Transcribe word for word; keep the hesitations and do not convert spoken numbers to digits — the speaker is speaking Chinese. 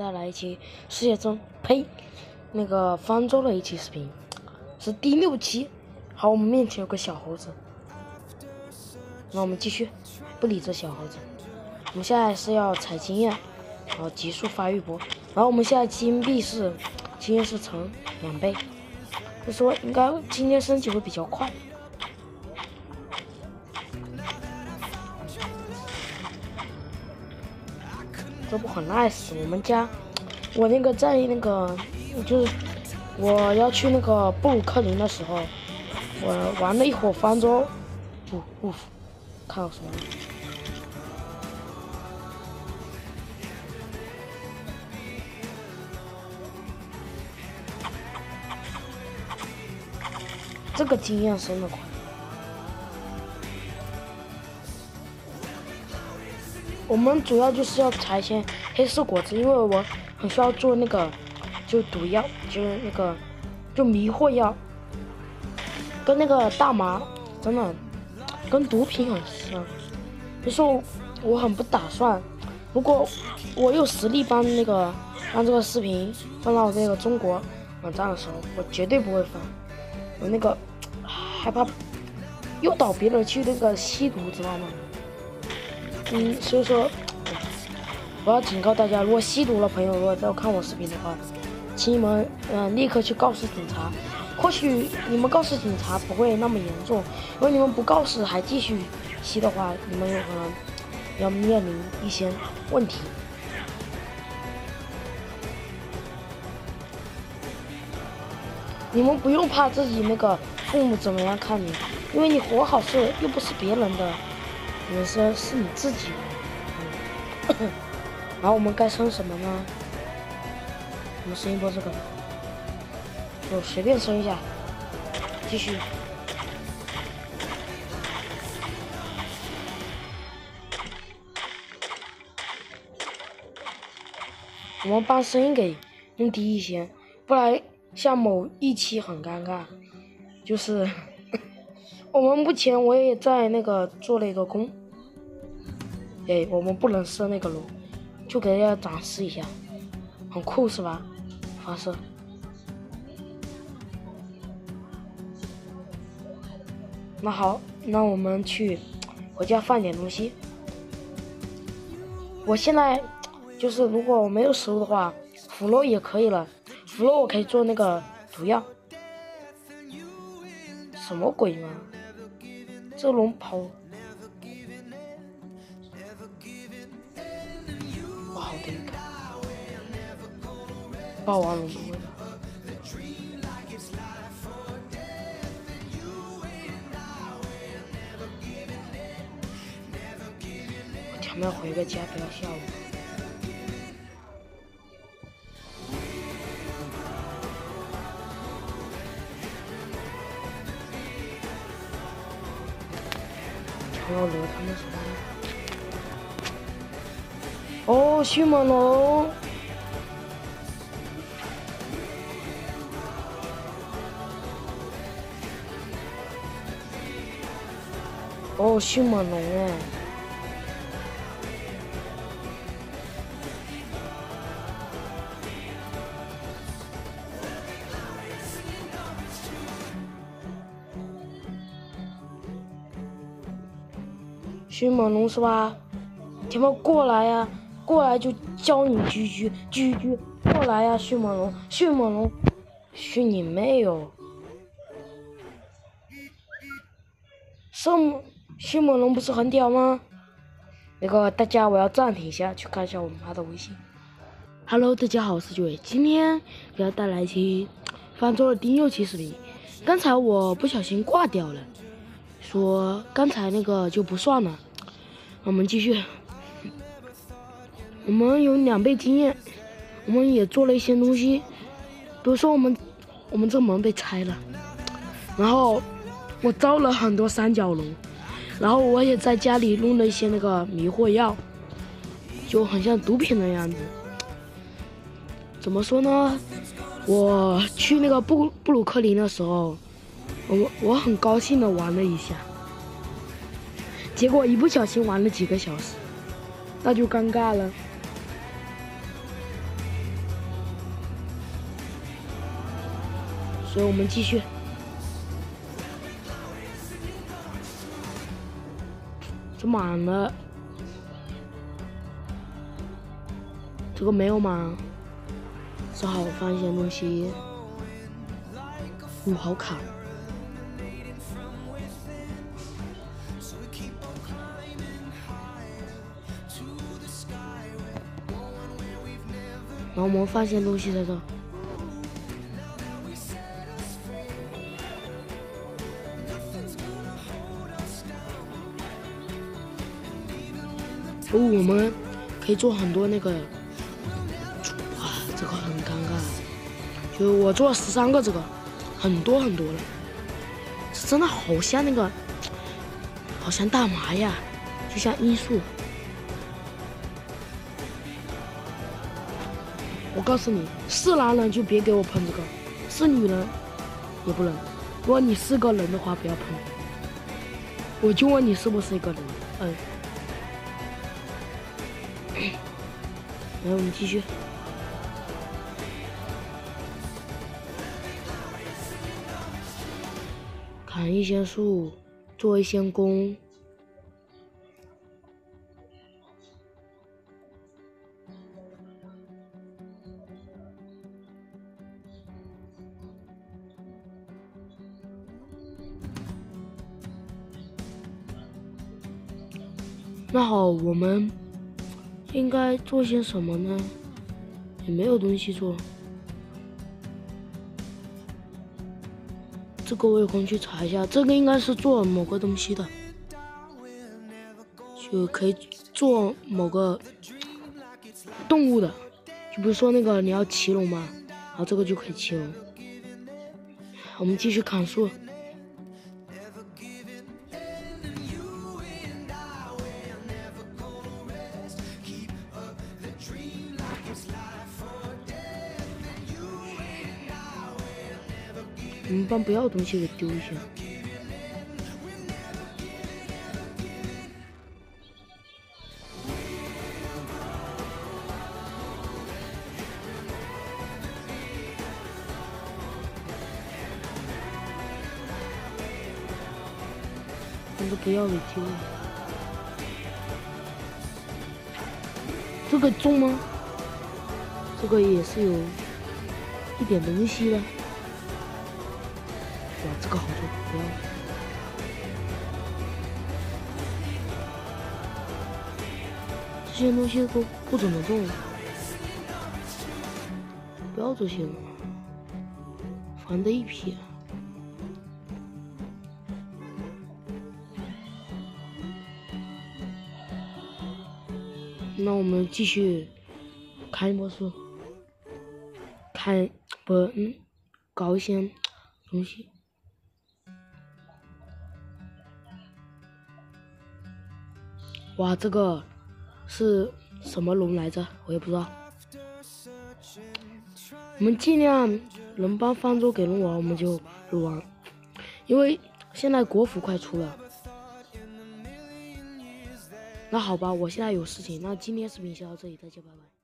带来一期世界中呸，那个方舟的一期视频，是第六期。好，我们面前有个小猴子，那我们继续，不理这小猴子。我们现在是要采经验，然后急速发育波，然后我们现在金币是经验是乘两倍，就说应该今天升级会比较快。这不很 nice？ 我们家，我那个在那个就是我要去那个布鲁克林的时候，我玩了一会儿方舟，不不，看到什么？这个经验升的快。我们主要就是要采一些黑色果子，因为我很需要做那个，就毒药，就是那个，就迷惑药，跟那个大麻真的跟毒品很像。就是我很不打算，如果我有实力帮那个让这个视频放到这个中国网站的时候，我绝对不会放。我那个害怕诱导别人去那个吸毒，知道吗？嗯，所以说我要警告大家，如果吸毒的朋友如果在看我视频的话，请你们嗯、呃、立刻去告诉警察。或许你们告诉警察不会那么严重，如果你们不告诉还继续吸的话，你们有可能要面临一些问题。你们不用怕自己那个父母怎么样看你，因为你活好事又不是别人的。人生是你自己的，嗯、然后我们该升什么呢？我们升一波这个，就随便升一下，继续。我们把声音给弄低一些，不然像某一期很尴尬，就是。我们目前我也在那个做了一个工，哎，我们不能射那个龙，就给大家展示一下，很酷是吧？发射。那好，那我们去回家放点东西。我现在就是如果我没有食物的话，腐肉也可以了，腐肉我可以做那个毒药。什么鬼嘛？这龙跑，不好听，霸王龙的味道。我前面回个家，不要吓我。要惹他们什么？哦，迅猛龙！哦，迅猛龙哎！迅猛龙是吧？前面过来呀、啊，过来就教你狙狙狙狙，过来呀、啊，迅猛龙，迅猛龙，训你妹哦！圣迅猛龙不是很屌吗？那个大家我要暂停一下，去看一下我妈的微信。Hello， 大家好，我是九伟，今天给大家带来一期方舟的第六期视频。刚才我不小心挂掉了，说刚才那个就不算了。我们继续，我们有两倍经验，我们也做了一些东西，比如说我们我们这门被拆了，然后我招了很多三角龙，然后我也在家里弄了一些那个迷惑药，就很像毒品的样子。怎么说呢？我去那个布布鲁克林的时候，我我很高兴的玩了一下。结果一不小心玩了几个小时，那就尴尬了。 所以我们继续。这满了，这个没有满，只好放一些东西。嗯，好卡。然后我们发现东西在这。哦，我们可以做很多那个，哇，这个很尴尬。就我做了十三个，这个很多很多了，这真的好像那个，好像大麻呀，就像罂粟。我告诉你，是男人就别给我喷这个，是女人也不能。如果你是个人的话，不要喷。我就问你是不是一个人？嗯。然后我们继续。砍一些树，做一些工。那好，我们应该做些什么呢？也没有东西做。这个我有空去查一下，这个应该是做某个东西的，就可以做某个动物的，就比如说那个你要骑龙嘛，然后这个就可以骑龙。我们继续砍树。我们把不要的东西给丢一下。把这不要给丢了。这个重吗？这个也是有一点东西的。哇，这个好重，不要。这些东西都不怎么重，不要这些了，烦的一批。那我们继续看一波书，看不嗯，搞一些东西。哇，这个是什么龙来着？我也不知道。我们尽量能帮方舟给弄完，我们就录完，因为现在国服快出了。那好吧，我现在有事情，那今天视频先到这里，再见，拜拜。